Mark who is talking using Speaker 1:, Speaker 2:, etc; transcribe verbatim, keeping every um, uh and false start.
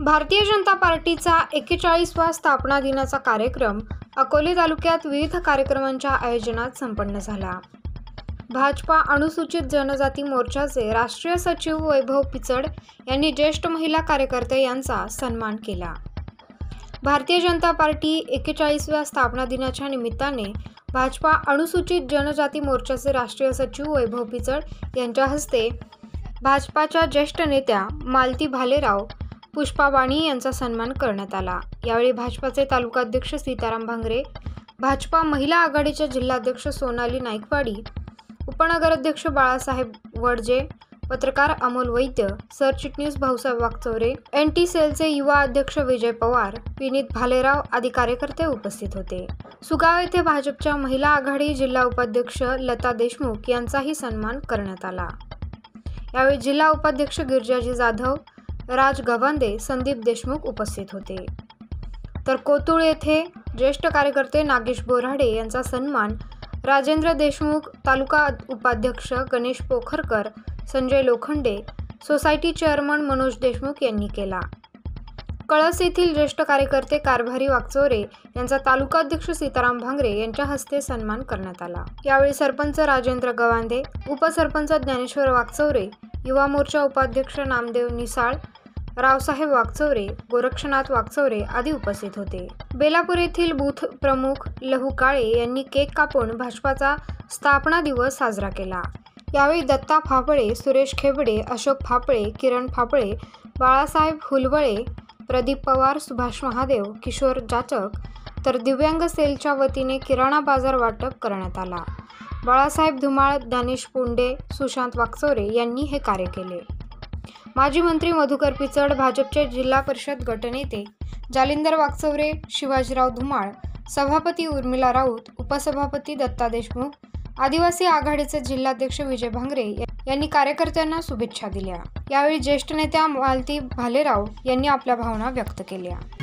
Speaker 1: भारतीय जनता पार्टीचा एक्केचाळीसवा स्थापना दिनाचा कार्यक्रम अकोले तालुक्यात विविध कार्यक्रमांच्या आयोजनात संपन्न झाला। भाजपा अनुसूचित जनजाती मोर्चाचे राष्ट्रीय सचिव वैभव पिचड यांनी ज्येष्ठ महिला कार्यकर्ते यांचा सन्मान केला। भारतीय जनता पार्टी एक्केचाळीसव्या स्थापना दिनाच्या निमित्ताने भाजपा अनुसूचित जनजाती मोर्चाचे राष्ट्रीय सचिव वैभव पिचड यांच्या हस्ते भाजपाच्या ज्येष्ठ नेत्या मालती भालेराव पुष्पा वाणी यांचा सन्मान करण्यात आला। यावेळी भाजपाचे तालुकाध्यक्ष सीताराम भांगरे, भाजपा महिला आघाडीच्या जिल्हाध्यक्ष सोनाली नाईकवाडी, उपनगराध्यक्ष बाळासाहेब वडजे, पत्रकार अमोल वैद्य, सरचिटणीस भाऊसाहेब वाकचौरे, एन टी सेलचे युवा अध्यक्ष विजय पवार, विनीत भालेराव आदी कार्यकर्ते उपस्थित होते। सुगाव येथे भाजपच्या महिला आघाडी जिल्हा उपाध्यक्ष लता देशमुख यांचाही सन्मान करण्यात आला। यावेळी जिल्हा उपाध्यक्ष गिरिजाजी जाधव, राज गवांदे, संदीप देशमुख उपस्थित होते। तर कोतुळ येथे ज्येष्ठ कार्यकर्ते नागेश बोराडे यांचा सन्मान राजेंद्र देशमुख, तालुका उपाध्यक्ष गणेश पोखरकर, संजय लोखंडे, सोसायटी चेअरमन मनोज देशमुख यांनी केला। कळस येथील ज्येष्ठ कार्यकर्ते कारभारी वाकचौरे यांचा तालुकाध्यक्ष सीताराम भांगरे यांच्या हस्ते सन्मान करण्यात आला। यावेळी सरपंच राजेंद्र गवांदे, उपसरपंच ज्ञानेश्वर वाकचौरे, युवा मोर्चा उपाध्यक्ष नामदेव निसाळ, रावसाहेब वाकचौरे, गोरक्षनाथ वाकचौरे आदी उपस्थित होते। बेलापूर येथील बूथ प्रमुख लहू काळे यांनी केक कापून भाजपाचा स्थापना दिवस साजरा केला। यावेळी दत्ता फाफळे, सुरेश खेबडे, अशोक फाफळे, किरण फाफळे, बाळासाहेब हुलवळे, प्रदीप पवार, सुभाष महादेव, किशोर जाचक तर दिव्यांग सेलच्या वतीने किराणा बाजार वाटप करण्यात आला। बाळासाहेब धुमाळ, दानिश पुंडे, सुशांत वाकचौरे यांनी हे कार्य केले। माजी मंत्री मधुकर पिचड, भाजपचे जिल्हा परिषद गटनेते जालिंदर वाकचौरे, शिवाजीराव धुमाळ, सभापती उर्मिला राऊत, उपसभापती दत्ता देशमुख, आदिवासी आघाडीचे जिल्हाध्यक्ष विजय भांगरे यांनी कार्यकर्त्यांना शुभेच्छा दिल्या। यावेळी ज्येष्ठ नेत्या मालती भालेराव यांनी आपल्या भावना व्यक्त केल्या।